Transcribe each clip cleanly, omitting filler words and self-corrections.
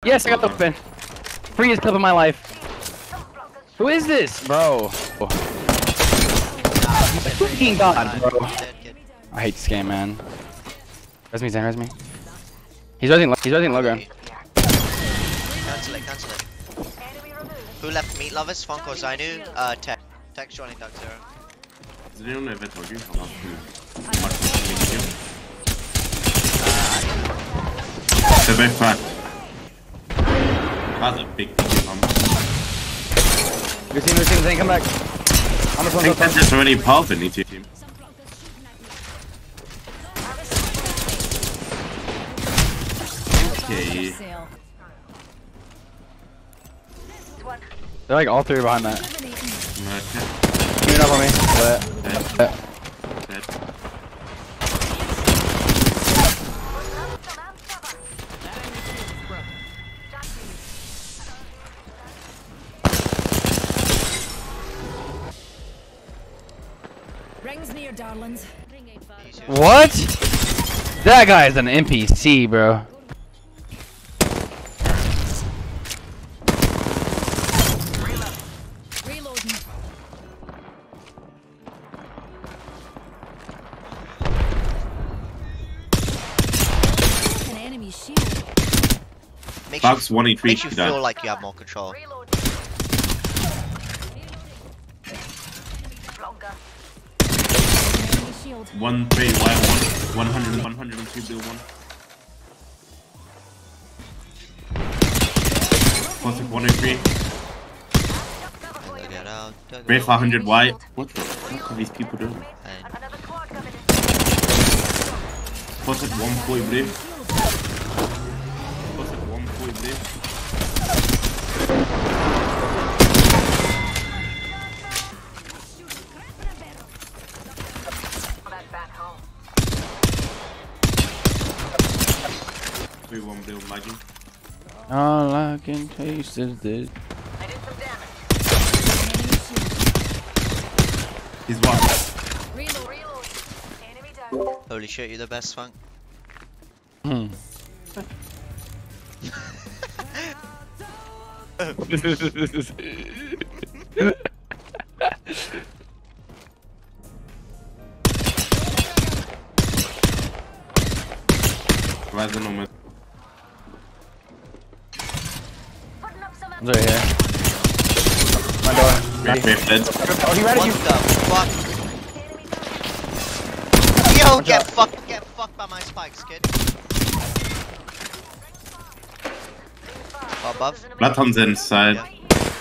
Yes, I got the spin. Freest clip of my life. Who is this, bro? Fucking god, bro. I hate this game, man. Res me, Zan, res me. He's resing low ground. Cancel it, cancel it. Who left Meat Lovers? Funk or Zainu? Tech. Tech's joining Duck Zero. Does anyone know if I told you how much they're both cracked. That's a big thing. Good team, Zan, come back. I'm I think that's just already part of the team. Okay. They're like all three behind that. Okay. Give it up on me. Dead. Rings near, darlings. What? That guy is an NPC, bro. Reloading. An enemy shield. Makes you makes you feel like you have more control. Enemy shield. 1 3 1 100 102 bill 1. Plus 103. Get out. Brave 500 white. What the fuck are these people doing? And Plus 140 blue. Plus 140 blue. Three one bill Maggie. All I can taste is this. He's one. Reload. holy shit, you're the best, Funk. Rising on with. He's right here. My door. Brave dead. Oh, he ready? What the fuck? Yo, get fucked by my spikes, kid. Above. Blaton's inside. Yeah.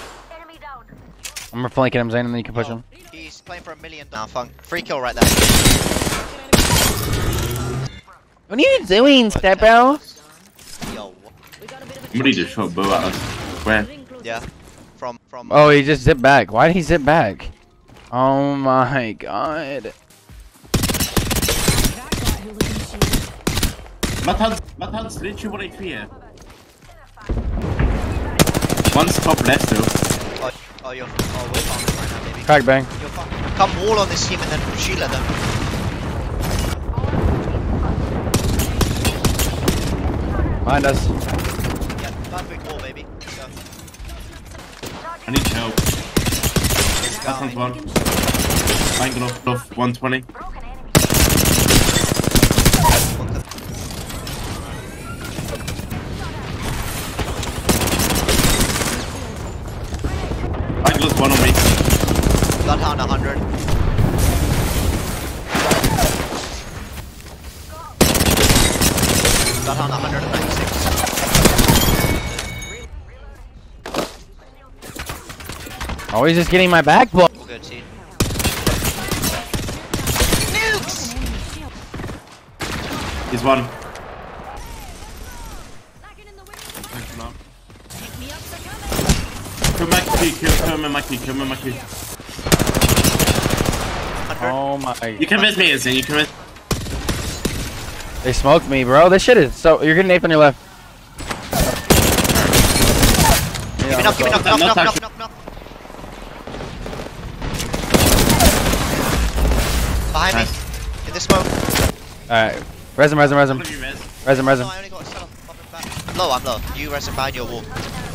I'm flanking him, Zane, and then you can push him. He's playing for $1 million. Now, Funk. Free kill right there. What are you doing, Stepbro? Yo. Somebody just shot a bow at us. Where? Yeah. From. Oh, he just zipped back. Why did he zip back? Oh my god. Blaton's literally 1 HP here. One's top left though. Oh, we're farming right now, baby. Crack bang. You're come wall on this team and then shield at them. Behind us. Yeah, that big wall, baby. Let's go. I need help. Let's go. Blaton's one. Banging off 120. Bangles one on me. Bloodhound 100. Bloodhound 196. Oh, he's just getting my back blow. All good, team. He's one. Kill my key, kill my key, kill my key. Oh my. You convinced me, Izzy, you convinced. They smoked me, bro. This shit is so. You're getting Ape on your left. Give me knock. Behind me. In the smoke. Alright. Res him. What have you res? Res him. No, I only got a setup. Pop him back. low, I'm low. You resting behind your wall.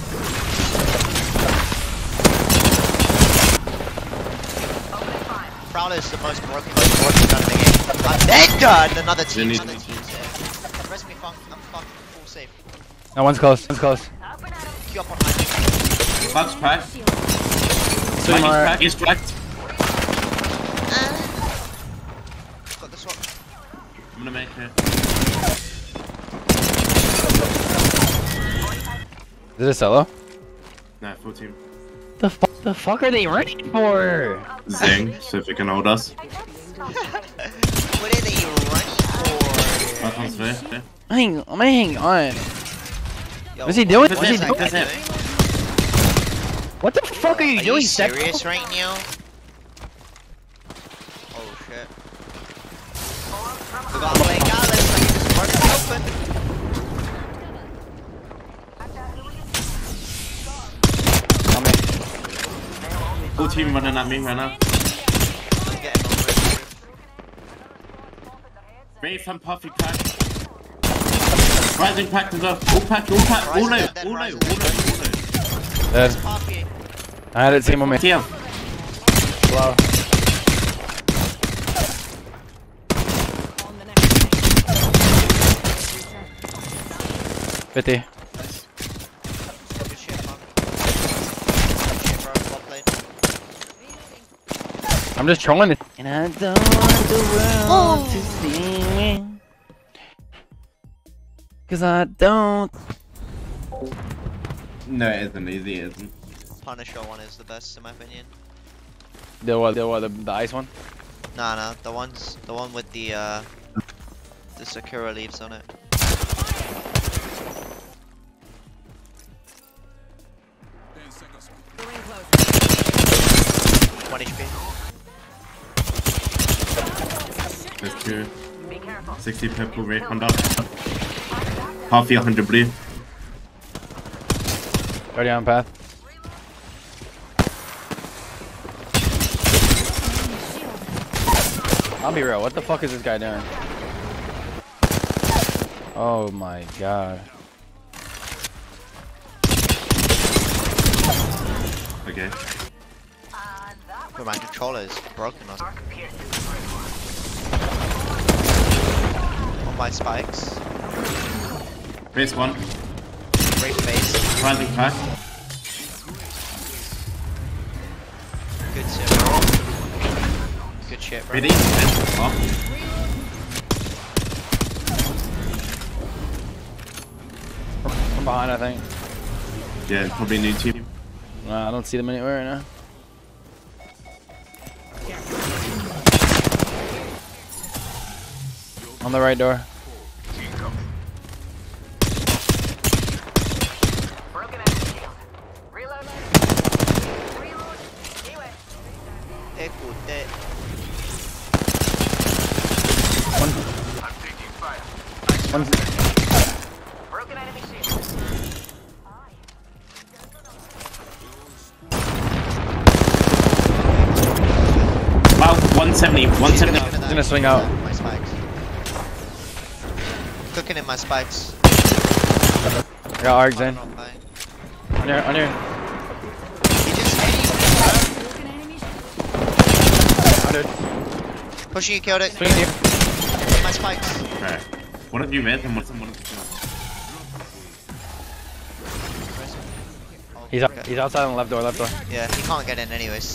Prowler is the most broken gun in the game. I'm dead done! Another team. Another team. Rest me, Funk. I'm fucking full safe. No, one's close. One's close. Queue up on my team. Bugs pack. Swing Bugs hard. pack. He's cracked. Got this one. I'm gonna make it. Is it a solo? No, full team. The fuck are they running for? Zing, see if it can hold us. What are they running for? Back on sphere. Hang on. Yo, What's he doing? what What's he is that doing? guy doing? What the fuck are you Are doing, you Sek? serious right now? Oh shit. We got Blake Alice, like he just broke it open. Full team running at me right now. I'm getting over it. Wraith and Puffy pack. Rising pack as well. All pack, all pack, all low, Rising dead, all low, all Rising low, dead. all low. Dead. Poppy. I had it team on me. TM. Wow. On the next thing. 50. Good shit, Punk. Good shit, bro. Well played. I'm just trolling it. And I don't want the world to see me. Cause I don't. No, it isn't easy, it isn't. Punisher one is the best in my opinion. The ice one? Nah, the one with the Sakura leaves on it. 1 HP. That's true. 60 purple, Wraith on up. Puffy 100 blue. Already on path. I'll be real, what the fuck is this guy doing? Oh my god. Okay. Bro, my controller is broken on my spikes. Race 1. Great face. Rising pack. Good shit, bro. Good shit, bro. Ready? And off. From behind, I think. Yeah, probably new team. I don't see them anywhere right now. On the right door. Écoute. One's About 170, 170. He's gonna swing out. My spikes. Cooking in my spikes. I got arcs in. I'm not playing. On your. He just hit Broken enemy Under. you. Pushing you, killed it. Swing here. My spikes. Okay. What have you made and what's the He's outside on the left door, Yeah, he can't get in anyways.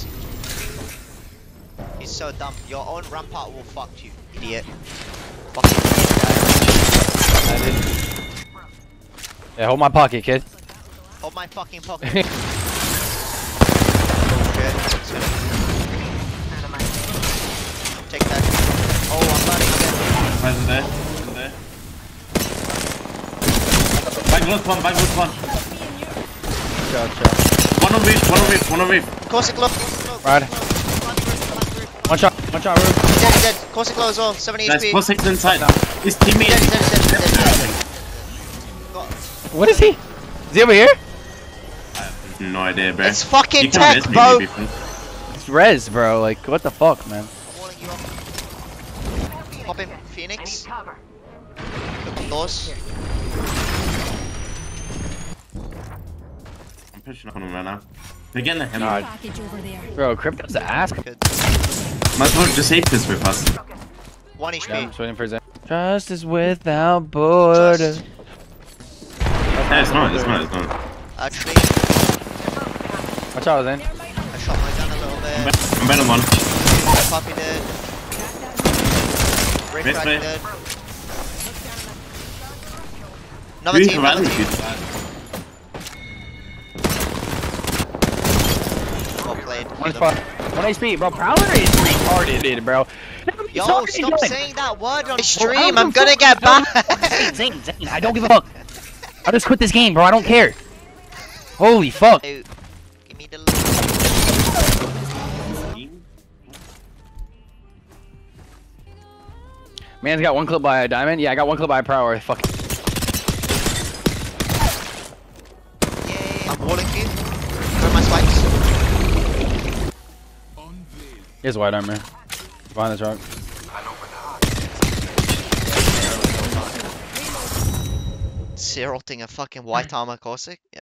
He's so dumb. Your own rampart will fuck you, idiot. Fucking idiot guy. Yeah, hold my pocket, kid. Hold my fucking pocket. Oh shit. Take that. Oh, I'm burning again. Present there. Present there. Bang lost one. Gotcha. One on reef. Corsic low. Right. One shot, roof. Dead. Corsic low as well. 70 Nice, HP. plus 6 inside. His teammate. Dead. Got- What is he? Is he over here? I have no idea, bro. It's fucking You can tech, miss me, bro. maybe, friend. It's Rez, bro. Like, what the fuck, man? Walling you up. Pop him, Phoenix. Doors. pushing up on him right now. They're getting the God. hemorrhage. Package over there. Bro, Crypto's the ass. Good. Might as well just save this with us. 1 Yeah, I'm HP. just waiting for his. Justice without borders. Yeah, it's not. Actually, Watch out, then. I shot my gun a little bit. I'm better one. Poppy did. Rick Best Crack play. did. Another Who's team, rally, another team. dude? Well played. 1 HP, bro. Prowler is retarded, dude, bro. Yo, Sorry, stop Dylan. saying that word on I stream. don't I'm give a gonna fuck. get No, banned. Zane, I don't give a fuck. I'll just quit this game, bro. I don't care. Holy fuck. Hey, give me the. Man's got 1 clip by a diamond. Yeah, I got 1 clip by a Prowler. Fuck. Yay, I'm walling you. Where are my spikes? He has white armor. Behind this rock. Zerotting a fucking white armor Corsic? Yeah.